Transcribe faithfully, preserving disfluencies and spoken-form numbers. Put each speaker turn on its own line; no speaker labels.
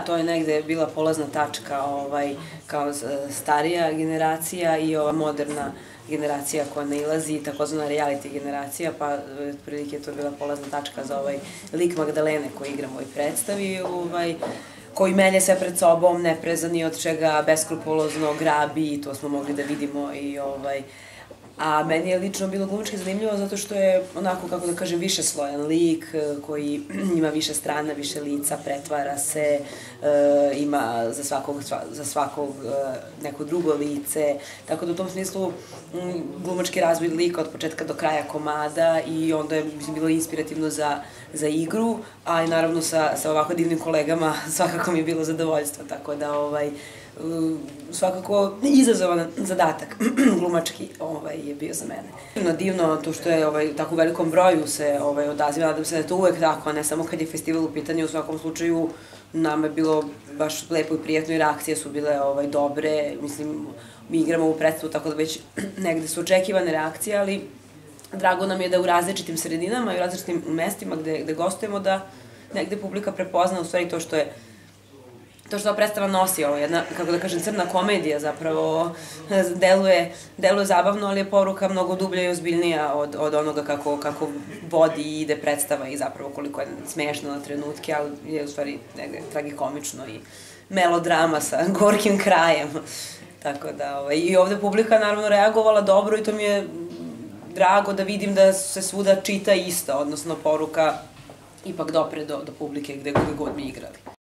to je negde bila polazna tačka kao starija generacija i ova moderna generacija koja nailazi, takozvana reality generacija, pa otprilike je to bila polazna tačka za ovaj lik Magdalene koji igram u ovoj predstavi, koji melje sve pred sobom, ne preza ni od čega, beskrupulozno grabi, i to smo mogli da vidimo i ovaj... A meni je lično bilo glumički zanimljivo zato što je onako, kako da kažem, više slojan lik koji ima više strana, više lica, pretvara se, ima za svakog neko drugo lice, tako da u tom smislu glumački razvoj lika od početka do kraja komada i onda je bilo inspirativno za igru, a i naravno sa ovako divnim kolegama svakako mi je bilo zadovoljstvo, tako da svakako izazovan zadatak glumački je bio za mene. Divno to što je tako u velikom broju se odaziva, nadam se da je to uvek tako, a ne samo kad je festival u pitanju. U svakom slučaju nama je bilo baš lepo i prijatno i reakcije su bile dobre, mislim, mi igramo u predstavu tako da već negde su očekivane reakcije, ali drago nam je da u različitim sredinama i u različitim mestima gde gostujemo da negde publika prepozna u stvari to što je to što ova predstava nosi, ovo je jedna, kako da kažem, crna komedija zapravo, deluje zabavno, ali je poruka mnogo dublja i ozbiljnija od onoga kako vodi i ide predstava i zapravo koliko je smešno na trenutke, ali je u stvari negde tragikomično i melodrama sa gorkim krajem. Tako da, i ovde publika naravno reagovala dobro i to mi je drago da vidim da se svuda čita isto, odnosno poruka ipak dopre do publike gde god mi igrali.